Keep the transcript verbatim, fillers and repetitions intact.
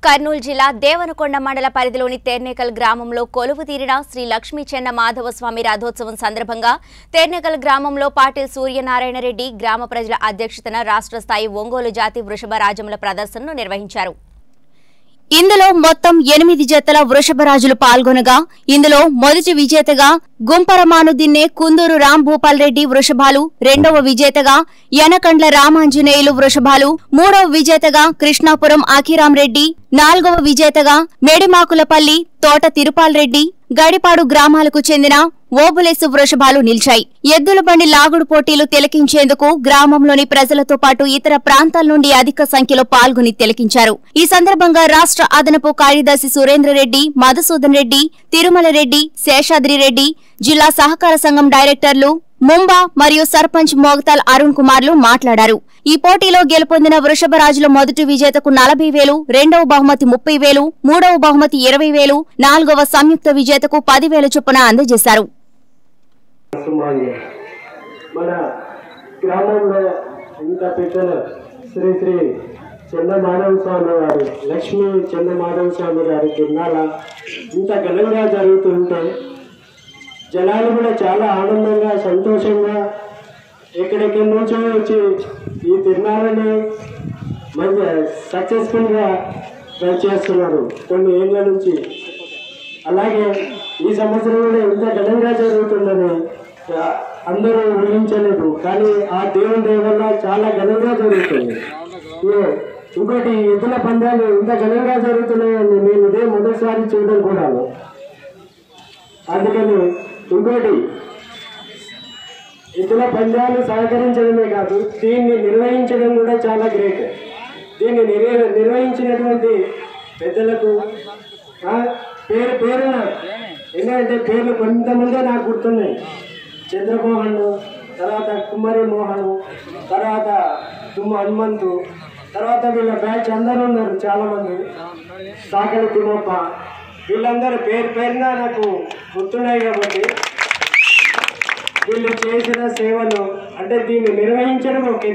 కర్నూలు జిల్లా దేవనకొండ మండల పరిధిలోని తెర్నేకల్ గ్రామంలో కొలువు తీరిన శ్రీ లక్ష్మీ చెన్న మాధవ స్వామి రథోత్సవం సందర్భంగా తెర్నేకల్ గ్రామంలో పాటిల్ సూర్యనారాయణ రెడ్డి గ్రామ ప్రజల అధ్యక్షతన రాష్ట్ర స్థాయి ఒంగోలు జాతి వృషభ రాజముల ప్రదర్శనను నిర్వహించారు। ఇందులో మొత్తం ఎనిమిది జతల వృషభరాజులు పాల్గొనగా ఇందులో మొదటి విజేతగా గుంపరమానుదిన్నే కుందూరు రామ్ భూపాల్ రెడ్డి వృషభాలు, రెండవ విజేతగా యనకండ్ల రామాంజనేయులు వృషభాలు, మూడవ విజేతగా కృష్ణాపురం అఖిరాం రెడ్డి, నాలుగవ విజేతగా మేడిమాకులపల్లి తోట తిరుపాల్ రెడ్డి, గడిపాడు గ్రామాలకు చెందిన ఓబులేసు వృషభాలు నిలిచాయి। ఎద్దుల బండి లాగుడు పోటీలు తిలకించేందుకు గ్రామంలోని ప్రజలతో పాటు ఇతర ప్రాంతాల నుండి అధిక సంఖ్యలో పాల్గొని తిలకించారు। ఈ సందర్భంగా రాష్ట్ర అదనపు కార్యదర్శి సురేంద్రరెడ్డి, మధుసూదన్ రెడ్డి, తిరుమల రెడ్డి, శేషాద్రి రెడ్డి, జిల్లా సహకార సంఘం డైరెక్టర్లు ముంబా మరియు సర్పంచ్ మోగతాల్ అరుణ్ కుమార్లు మాట్లాడారు। ఈ పోటీలో గెలుపొందిన వృషభరాజుల మొదటి విజేతకు నలభై వేలు, రెండవ బహుమతి ముప్పై వేలు, మూడవ బహుమతి ఇరవై వేలు, నాలుగవ సంయుక్త విజేతకు పది వేల చొప్పున అందజేశారు। మన గ్రామంలో ఇంత పెద్దలు శ్రీ శ్రీ చెన్న మాధవ స్వామి గారు, లక్ష్మీ చెన్న మాధవ స్వామి గారి తిరునాళ ఇంత ఘనంగా జరుగుతుంటే జనాలు కూడా చాలా ఆనందంగా సంతోషంగా ఎక్కడెక్కడి నుంచో వచ్చి ఈ తిరునాళ్ళని మంచి సక్సెస్ఫుల్గా చేస్తున్నారు కొన్ని ఏళ్ళ నుంచి। అలాగే ఈ సంవత్సరం కూడా ఇంత ఘనంగా జరుగుతుందని అందరూ ఊహించలేదు, కానీ ఆ దేవుని దయ వల్ల చాలా ఘనంగా జరుగుతుంది। ఇంకోటి ఎద్దుల పందాలు ఇంత ఘనంగా జరుగుతున్నాయని నేను ఇదే మొదటిసారి చూడడం కూడా। అందుకని ఇంకోటి ఎద్దుల పందాలు సహకరించడమే కాదు, దీన్ని నిర్వహించడం కూడా చాలా గ్రేట్। దీన్ని నిర్వ నిర్వహించినటువంటి పెద్దలకు పేరు పేరున ఎందుకంటే పేర్లు కొంతమందే నాకు గుర్తున్నాయి। చంద్రమోహన్, తర్వాత కుమారి మోహన్, తర్వాత తుమ్మ హనుమంతు, తర్వాత వీళ్ళ బ్యాచ్ అందరూ ఉన్నారు చాలామంది, సాకలి తిమ్మప్ప, వీళ్ళందరూ పేరు పేరున నాకు గుర్తున్నాయి। కాబట్టి వీళ్ళు చేసిన సేవలు అంటే దీన్ని నిర్వహించడం ఒక